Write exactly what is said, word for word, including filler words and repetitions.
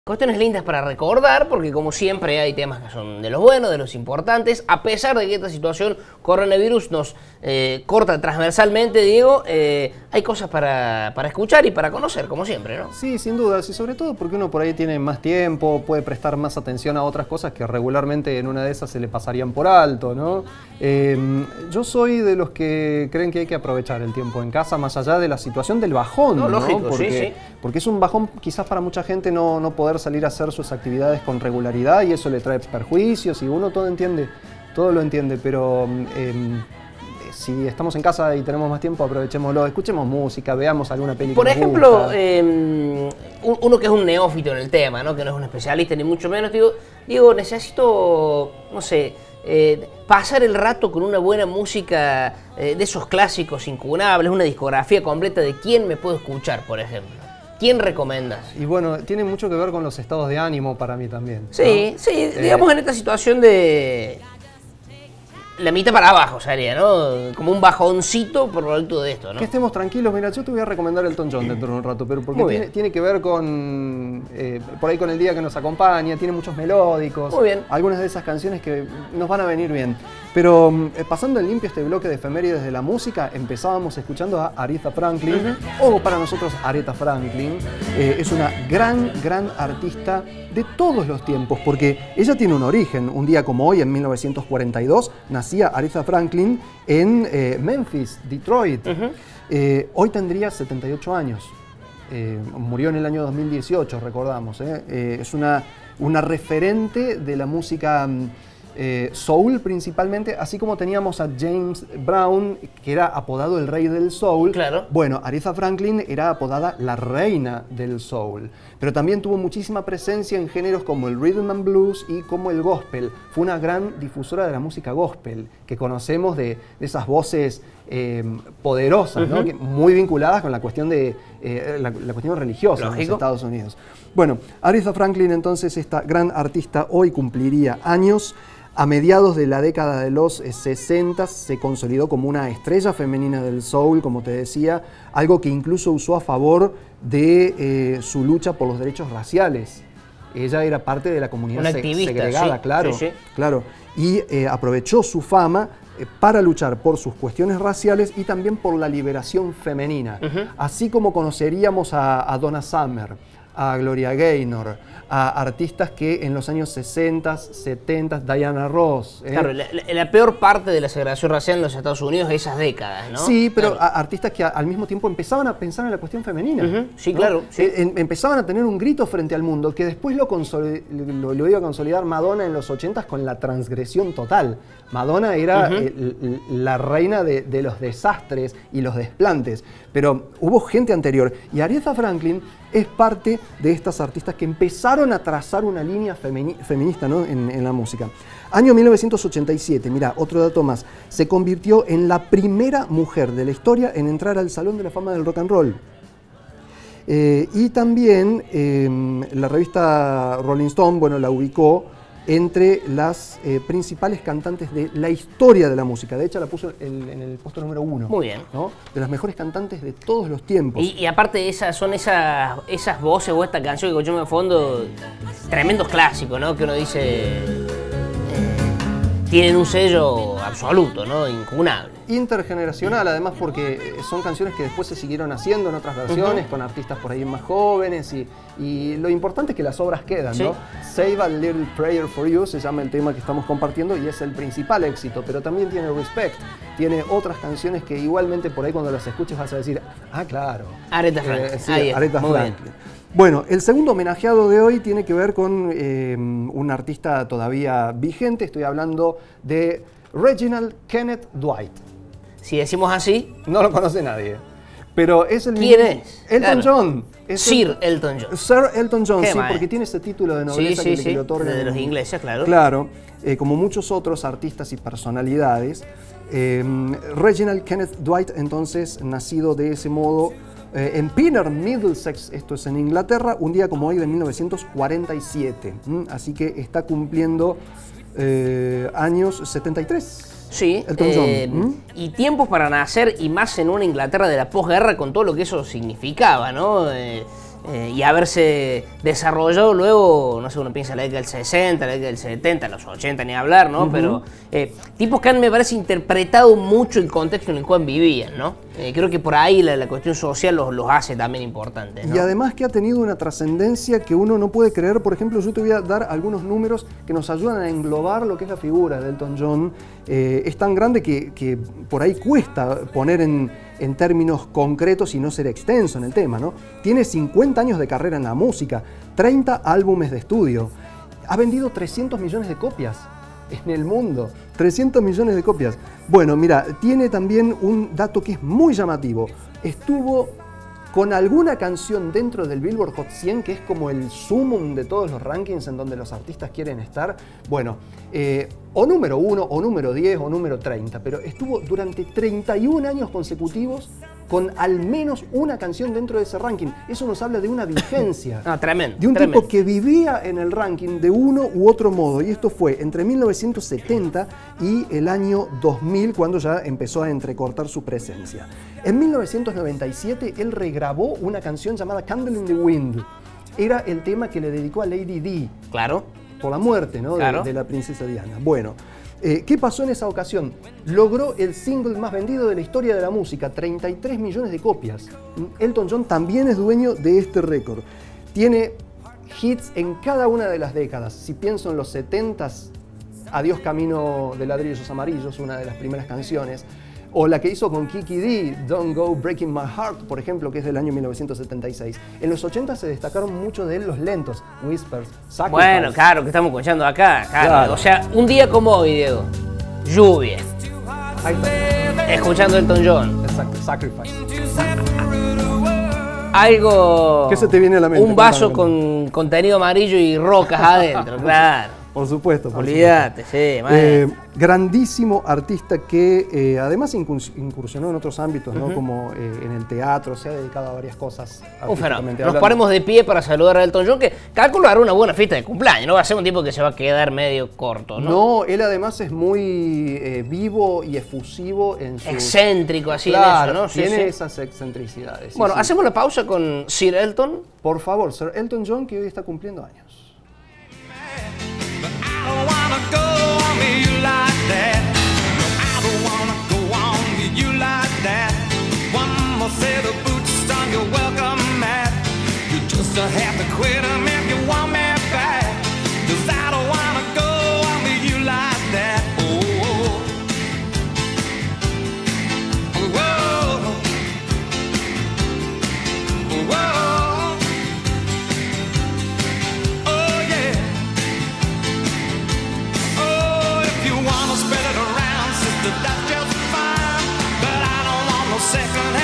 Cuestiones lindas para recordar, porque como siempre hay temas que son de los buenos, de los importantes, a pesar de que esta situación coronavirus nos eh, corta transversalmente, Diego, eh, hay cosas para, para escuchar y para conocer, como siempre, ¿no? Sí, sin dudas, y sobre todo porque uno por ahí tiene más tiempo, puede prestar más atención a otras cosas que regularmente en una de esas se le pasarían por alto, ¿no? Eh, yo soy de los que creen que hay que aprovechar el tiempo en casa, más allá de la situación del bajón, No, ¿no? lógico, porque, sí, sí. porque es un bajón quizás para mucha gente no, no poder salir a hacer sus actividades con regularidad y eso le trae perjuicios y uno todo entiende, todo lo entiende, pero eh, si estamos en casa y tenemos más tiempo, aprovechémoslo, escuchemos música, veamos alguna película. Por ejemplo, eh, uno que es un neófito en el tema, ¿no? Que no es un especialista ni mucho menos, digo, digo necesito, no sé, eh, pasar el rato con una buena música eh, de esos clásicos incunables, una discografía completa de quién me puedo escuchar, por ejemplo. ¿Quién recomiendas? Y bueno, tiene mucho que ver con los estados de ánimo para mí también, ¿no? Sí, sí, Eh, digamos en esta situación de la mitad para abajo sería, ¿no? Como un bajoncito por lo alto de esto, ¿no? Que estemos tranquilos. Mira, yo te voy a recomendar Elton John dentro de un rato, pero porque tiene, tiene que ver con, eh, por ahí con el día que nos acompaña, tiene muchos melódicos. Muy bien. Algunas de esas canciones que nos van a venir bien. Pero eh, pasando en limpio este bloque de efemérides de la música, empezábamos escuchando a Aretha Franklin, uh-huh. o para nosotros Aretha Franklin. Eh, es una gran, gran artista de todos los tiempos, porque ella tiene un origen. Un día como hoy, en mil novecientos cuarenta y dos, nacía Aretha Franklin en eh, Memphis, Detroit. Uh-huh. eh, hoy tendría setenta y ocho años. Eh, murió en el año dos mil dieciocho, recordamos. ¿eh? Eh, es una, una referente de la música eh, soul principalmente, así como teníamos a James Brown, que era apodado el rey del soul. Claro. Bueno, Aretha Franklin era apodada la reina del soul, pero también tuvo muchísima presencia en géneros como el rhythm and blues y como el gospel. Fue una gran difusora de la música gospel, que conocemos de, de esas voces eh, poderosas, uh-huh. ¿no? Que, muy vinculadas con la cuestión, de, eh, la, la cuestión religiosa en los Estados Unidos. Bueno, Aretha Franklin, entonces, esta gran artista, hoy cumpliría años. A mediados de la década de los sesenta se consolidó como una estrella femenina del soul, como te decía, algo que incluso usó a favor de eh, su lucha por los derechos raciales. Ella era parte de la comunidad se segregada, sí, claro, sí, sí. claro, y eh, aprovechó su fama eh, para luchar por sus cuestiones raciales y también por la liberación femenina. Uh-huh. Así como conoceríamos a, a Donna Summer, a Gloria Gaynor, a artistas que en los años sesenta, setenta, Diana Ross. ¿eh? Claro, la, la, la peor parte de la segregación racial en los Estados Unidos es esas décadas, ¿no? Sí, pero claro. a, artistas que a, al mismo tiempo empezaban a pensar en la cuestión femenina. Uh-huh. Sí, ¿no? claro. Sí. En, empezaban a tener un grito frente al mundo que después lo, lo, lo iba a consolidar Madonna en los ochentas con la transgresión total. Madonna era uh-huh. eh, la reina de, de los desastres y los desplantes, pero hubo gente anterior. Y Aretha Franklin es parte de estas artistas que empezaron a trazar una línea femini feminista, ¿no? en, en la música. Año mil novecientos ochenta y siete, mira, otro dato más, se convirtió en la primera mujer de la historia en entrar al Salón de la Fama del Rock and Roll. Eh, y también eh, la revista Rolling Stone, bueno, la ubicó entre las eh, principales cantantes de la historia de la música. De hecho, la puso el, en el puesto número uno. Muy bien. ¿no? De las mejores cantantes de todos los tiempos. Y, y aparte, esas son esas, esas voces o esta canción que escuchamos de fondo, tremendos clásicos, ¿no? Que uno dice, eh, tienen un sello absoluto, ¿no? Incunable. Intergeneracional, además, porque son canciones que después se siguieron haciendo en otras versiones, uh-huh. con artistas por ahí más jóvenes, y, y lo importante es que las obras quedan, ¿sí? ¿no? Save a Little Prayer for You se llama el tema que estamos compartiendo y es el principal éxito, pero también tiene Respect, tiene otras canciones que igualmente por ahí cuando las escuches vas a decir, ah, claro. Aretha Franklin. Eh, sí, Aretha Franklin. Bueno, el segundo homenajeado de hoy tiene que ver con eh, un artista todavía vigente, estoy hablando de Reginald Kenneth Dwight. Si decimos así, no lo conoce nadie. Pero es el ¿Quién mismo, es? Elton Claro. John. Es Sir el, Elton John. Sir Elton John, Qué sí, maestro. porque tiene ese título de nobleza Sí, que, sí, le- que sí. le otorgan. De los ingleses, claro. Claro, eh, como muchos otros artistas y personalidades. Eh, Reginald Kenneth Dwight, entonces, nacido de ese modo eh, en Pinner, Middlesex, esto es en Inglaterra, un día como hoy de mil novecientos cuarenta y siete. ¿m? Así que está cumpliendo eh, años setenta y tres. Sí, Elton eh, John. ¿Mm? y tiempos para nacer, y más en una Inglaterra de la posguerra con todo lo que eso significaba, ¿no? Eh, eh, y haberse desarrollado luego, no sé, uno piensa en la década del sesenta, la década del setenta, los ochenta ni hablar, ¿no? Uh-huh. Pero eh, tipos que han, me parece, interpretado mucho el contexto en el cual vivían, ¿no? Eh, creo que por ahí la, la cuestión social los, los hace también importantes, ¿no? Y además que ha tenido una trascendencia que uno no puede creer. Por ejemplo, yo te voy a dar algunos números que nos ayudan a englobar lo que es la figura de Elton John. Eh, es tan grande que, que por ahí cuesta poner en, en términos concretos y no ser extenso en el tema, ¿no? Tiene cincuenta años de carrera en la música, treinta álbumes de estudio, ha vendido trescientos millones de copias en el mundo, trescientos millones de copias. Bueno, mira, tiene también un dato que es muy llamativo. Estuvo con alguna canción dentro del Billboard Hot cien, que es como el sumum de todos los rankings en donde los artistas quieren estar. Bueno, eh, o número uno, o número diez, o número treinta, pero estuvo durante treinta y un años consecutivos con al menos una canción dentro de ese ranking. Eso nos habla de una vigencia. Ah, tremendo. De un tremendo. tipo que vivía en el ranking de uno u otro modo. Y esto fue entre mil novecientos setenta y el año dos mil, cuando ya empezó a entrecortar su presencia. En mil novecientos noventa y siete, él regrabó una canción llamada Candle in the Wind. Era el tema que le dedicó a Lady Di. Claro. Por la muerte, ¿no? Claro. de, de la princesa Diana. Bueno. Eh, ¿Qué pasó en esa ocasión? Logró el single más vendido de la historia de la música, treinta y tres millones de copias. Elton John también es dueño de este récord. Tiene hits en cada una de las décadas. Si pienso en los setentas, Adiós Camino de Ladrillos Amarillos, una de las primeras canciones. O la que hizo con Kiki Dee, Don't Go Breaking My Heart, por ejemplo, que es del año mil novecientos setenta y seis. En los ochenta se destacaron mucho de él los lentos, Whispers, Sacrifice. Bueno, claro, que estamos escuchando acá. Claro. Claro. O sea, un día como hoy, Diego, lluvia, Ahí está. escuchando Elton John. Exacto, Sacrifice. Algo... ¿Qué se te viene a la mente? Un vaso Cuéntame. con contenido amarillo y rocas adentro, claro. Por supuesto, por Olvídate, sí, Eh, grandísimo artista que eh, además incurs- incursionó en otros ámbitos, ¿no? Uh-huh. Como eh, en el teatro, se ha dedicado a varias cosas. Un fenómeno. Nos ponemos de pie para saludar a Elton John, que calculo hará una buena fiesta de cumpleaños, no va a ser un tipo que se va a quedar medio corto, ¿no? No, él además es muy eh, vivo y efusivo en su... Excéntrico, así claro, en eso, ¿no? Sí, tiene sí. esas excentricidades. Bueno, sí, hacemos la pausa con Sir Elton. Por favor, Sir Elton John, que hoy está cumpliendo años. I don't wanna go on with you like that. No, I don't wanna go on with you like that. One more set of boots on your welcome mat. You just have to quit 'em if you want me back. 'Cause I don't wanna go on with you like that. Oh, oh, oh, oh, oh. That's just fine, but I don't want no second